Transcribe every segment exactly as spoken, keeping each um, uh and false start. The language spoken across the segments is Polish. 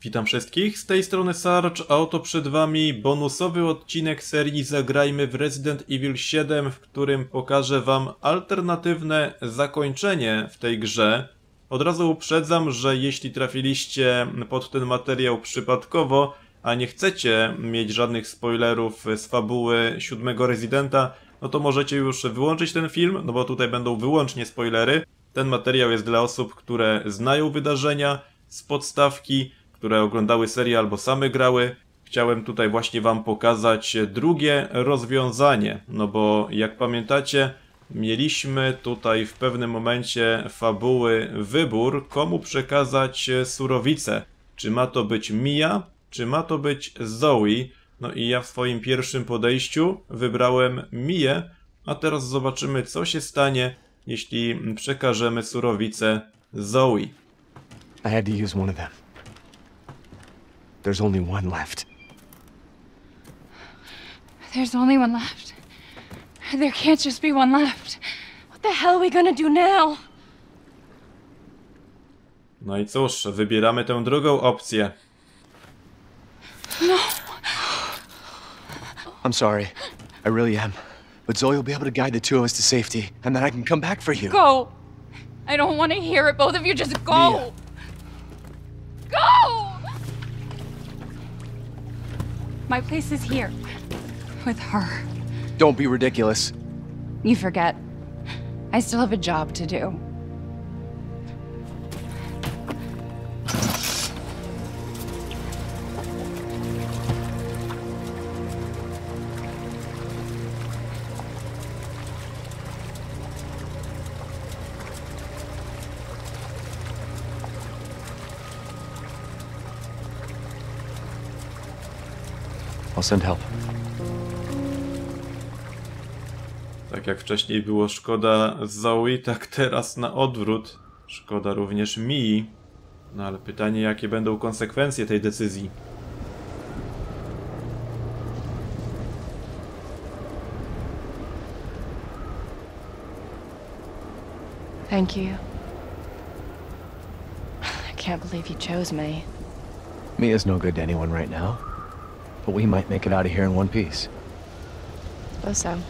Witam wszystkich, z tej strony Sarge, a oto przed wami bonusowy odcinek serii Zagrajmy w Resident Evil siedem, w którym pokażę wam alternatywne zakończenie w tej grze. Od razu uprzedzam, że jeśli trafiliście pod ten materiał przypadkowo, a nie chcecie mieć żadnych spoilerów z fabuły siódmego Residenta, no to możecie już wyłączyć ten film, no bo tutaj będą wyłącznie spoilery. Ten materiał jest dla osób, które znają wydarzenia z podstawki, które oglądały serię albo same grały. Chciałem tutaj właśnie wam pokazać drugie rozwiązanie, no bo jak pamiętacie, mieliśmy tutaj w pewnym momencie fabuły wybór, komu przekazać surowicę. Czy ma to być Mia, czy ma to być Zoe? No i ja w swoim pierwszym podejściu wybrałem Mię, a teraz zobaczymy, co się stanie, jeśli przekażemy surowicę Zoe. I had to use one of them. There's only one left. There's only one left. There can't just be one left. What the hell are we gonna do now? No i cóż, wybieramy tę drugą opcję. No. I'm sorry. I really am. But Zoe will be able to guide the two of us to safety, and then I can come back for you. Go! I don't want to hear it. Both of you just go! Mia. Go! My place is here. With her. Don't be ridiculous. You forget. I still have a job to do. I'll send help. Tak jak wcześniej było szkoda Zoe, tak teraz na odwrót. Szkoda również Mii. No ale pytanie, jakie będą konsekwencje tej decyzji. Thank you. I can't believe you chose me. Mia's no good to anyone right now. But we might make it out of here in one piece. Suppose so.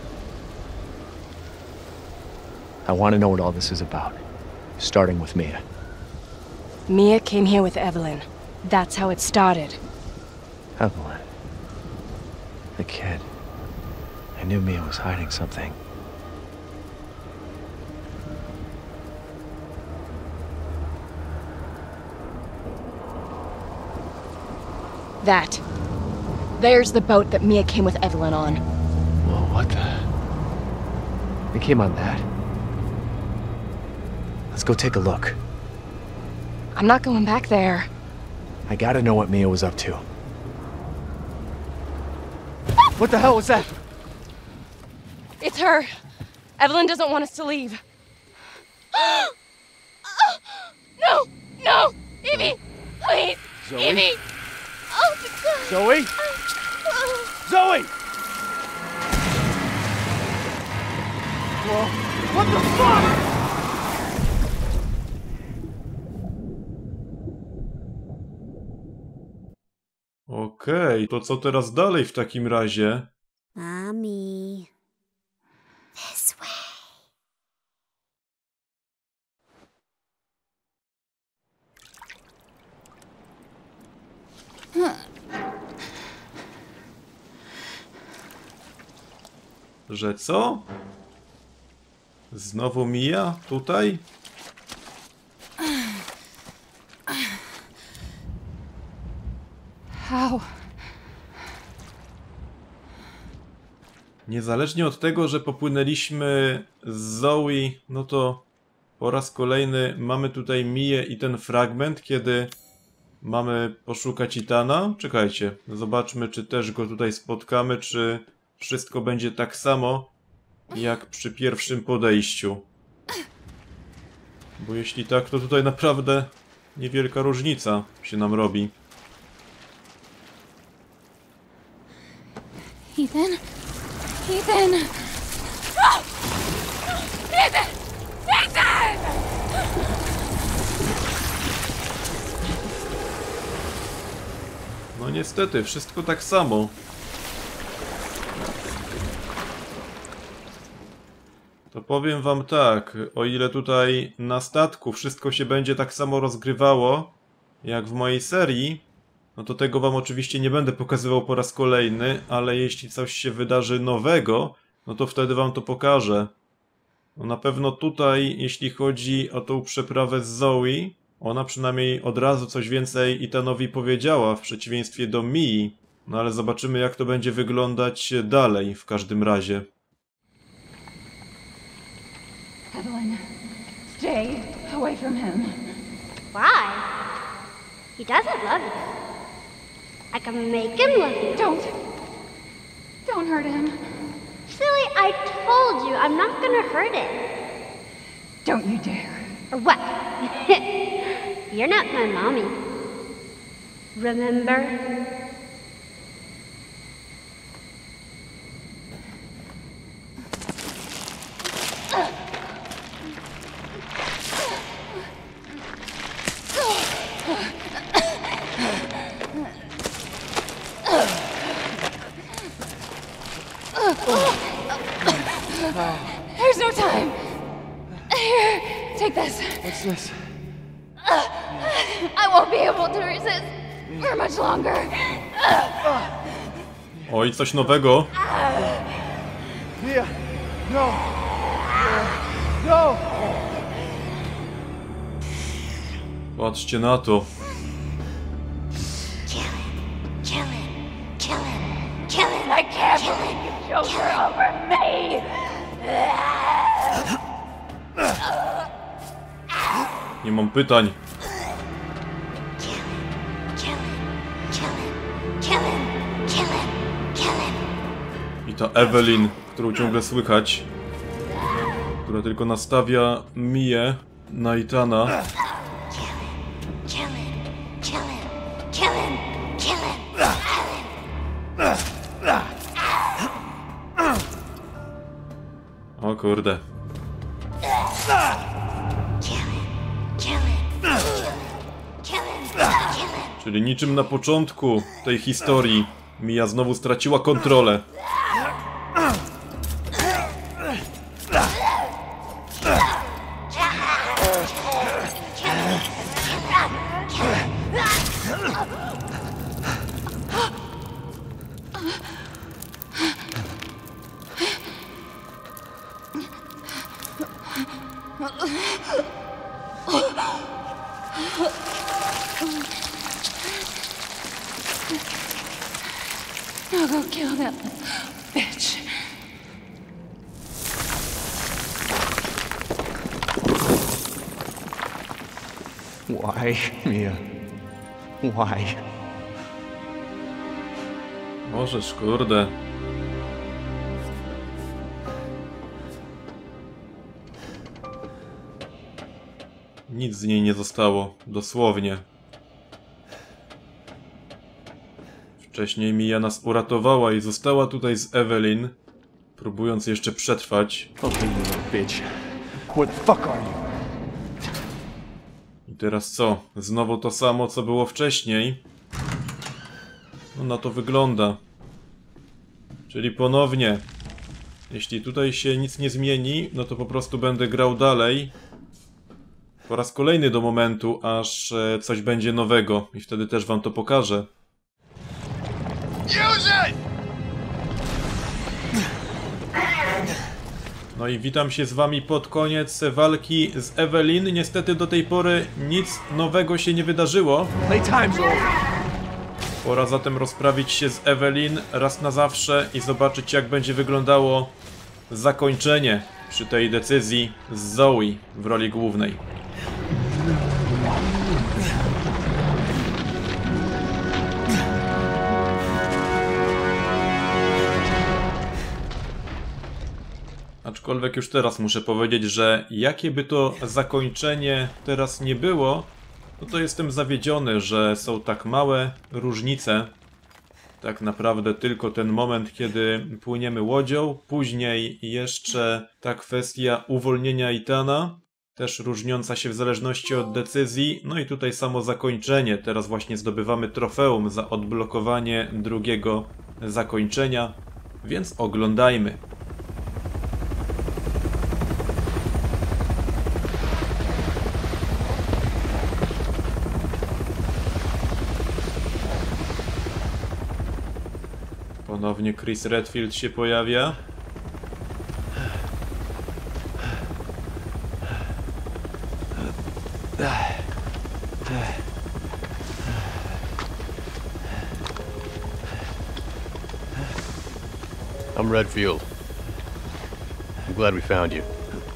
I want to know what all this is about. Starting with Mia. Mia came here with Evelyn. That's how it started. Evelyn. The kid. I knew Mia was hiding something. That. There's the boat that Mia came with Evelyn on. Well, what the... They came on that? Let's go take a look. I'm not going back there. I gotta know what Mia was up to. What the hell was that? It's her. Evelyn doesn't want us to leave. No! No! Evie! Please! Zoe? Evie! Oh, Zoe? Zoe! Whoa. What the fuck? Okej, to co teraz dalej w takim razie? Mommy. This way. Że co? Znowu Mia? Tutaj? How? Niezależnie od tego, że popłynęliśmy z Zoe, no to po raz kolejny mamy tutaj Mię i ten fragment, kiedy mamy poszukać Ethana. Czekajcie, zobaczmy, czy też go tutaj spotkamy, czy wszystko będzie tak samo jak przy pierwszym podejściu. Bo jeśli tak, to tutaj naprawdę niewielka różnica się nam robi. Ethan? Ethan! Oh! Ethan! Ethan! No niestety, wszystko tak samo. To powiem wam tak, o ile tutaj na statku wszystko się będzie tak samo rozgrywało, jak w mojej serii, no to tego wam oczywiście nie będę pokazywał po raz kolejny, ale jeśli coś się wydarzy nowego, no to wtedy wam to pokażę. No na pewno tutaj, jeśli chodzi o tą przeprawę z Zoe, ona przynajmniej od razu coś więcej Ethanowi powiedziała, w przeciwieństwie do Mii. No ale zobaczymy, jak to będzie wyglądać dalej w każdym razie. Evelyn, stay away from him. Why? He doesn't love you. I can make him love you. Don't. Don't hurt him. Silly, I told you I'm not gonna hurt him. Don't you dare. Or what? You're not my mommy. Remember? There's no time. Here, take this. What's this? I won't be able to resist for much longer. Oj, coś nowego. Mia! No! No! Patrzcie na to. Kill him. Kill him. Kill him. Kill him. I can't believe you chose her over me. Nie mam pytań. Kill him. Kill him. Kill him. Kill him. Kill him. Kill him. I ta Evelyn, którą ciągle słychać, która tylko nastawia Mię na Ethana. Kill him. Kill him. Kill him. Kill him. Kill him. O kurde. Kill him. Kill him. Kill him. Kill him. Czyli niczym na początku tej historii Mia znowu straciła kontrolę. Now go kill that bitch. Why, Mia? Why? Możesz, kurde. Nic z niej nie zostało, dosłownie. Wcześniej Mia nas uratowała i została tutaj z Evelyn, próbując jeszcze przetrwać. Okay, you little bitch. What the fuck are you? I teraz co? Znowu to samo, co było wcześniej? No na to wygląda. Czyli ponownie, jeśli tutaj się nic nie zmieni, no to po prostu będę grał dalej. Po raz kolejny do momentu, aż e, coś będzie nowego. I wtedy też wam to pokażę. No i witam się z wami pod koniec walki z Evelyn. Niestety do tej pory nic nowego się nie wydarzyło. Playtime's over. Pora zatem rozprawić się z Evelyn raz na zawsze i zobaczyć, jak będzie wyglądało zakończenie przy tej decyzji z Zoe w roli głównej. Aczkolwiek już teraz muszę powiedzieć, że jakie by to zakończenie teraz nie było, no to jestem zawiedziony, że są tak małe różnice. Tak naprawdę tylko ten moment, kiedy płyniemy łodzią, później jeszcze ta kwestia uwolnienia Ethana. też różniąca się w zależności od decyzji. No i tutaj samo zakończenie. Teraz właśnie zdobywamy trofeum za odblokowanie drugiego zakończenia, więc oglądajmy. Ponownie Chris Redfield się pojawia. I'm Redfield. I'm glad we found you.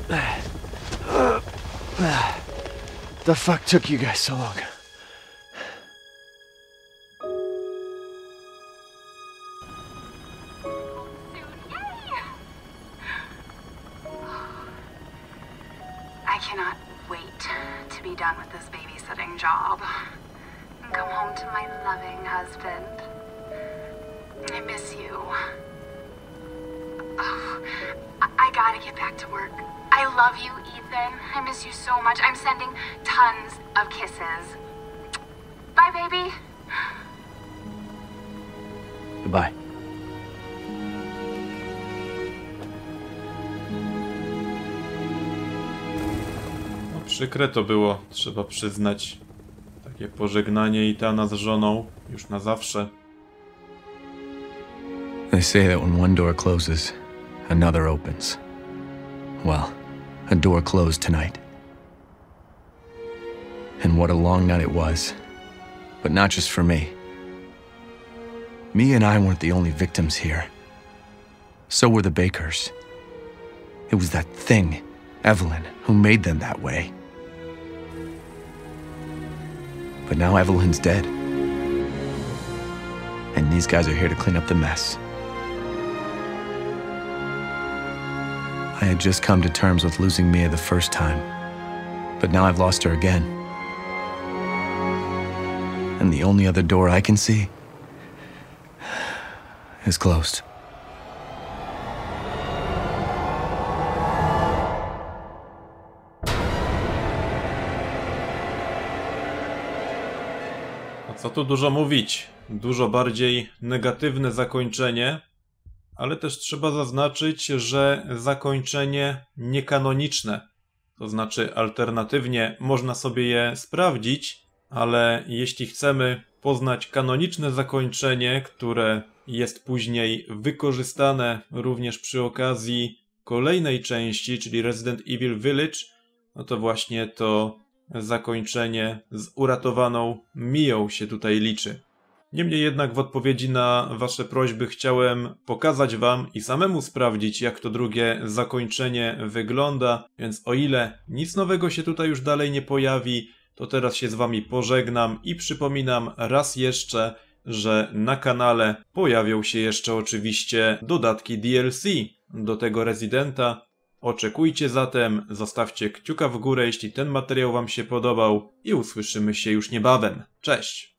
The fuck took you guys so long? I cannot wait to be done with this babysitting job and come home to my loving husband. I miss you. Oh, I, I gotta get back to work. I love you, Ethan. I miss you so much. I'm sending tons of kisses. Bye, baby. Goodbye. No, przykre to było, trzeba przyznać. Takie pożegnanie Ethana z żoną już na zawsze. They say that when one door closes, another opens. Well, a door closed tonight. And what a long night it was. But not just for me. Me and I weren't the only victims here. So were the Bakers. It was that thing, Evelyn, who made them that way. But now Evelyn's dead. And these guys are here to clean up the mess. I had just come to terms with losing Mia the first time, but now I've lost her again. And the only other door I can see is closed. A co tu dużo mówić? Dużo bardziej negatywne zakończenie. Ale też trzeba zaznaczyć, że zakończenie niekanoniczne. To znaczy alternatywnie można sobie je sprawdzić, ale jeśli chcemy poznać kanoniczne zakończenie, które jest później wykorzystane również przy okazji kolejnej części, czyli Resident Evil Village, no to właśnie to zakończenie z uratowaną Mią się tutaj liczy. Niemniej jednak w odpowiedzi na wasze prośby chciałem pokazać wam i samemu sprawdzić, jak to drugie zakończenie wygląda, więc o ile nic nowego się tutaj już dalej nie pojawi, to teraz się z wami pożegnam i przypominam raz jeszcze, że na kanale pojawią się jeszcze oczywiście dodatki D L C do tego Residenta. Oczekujcie zatem, zostawcie kciuka w górę, jeśli ten materiał wam się podobał i usłyszymy się już niebawem. Cześć!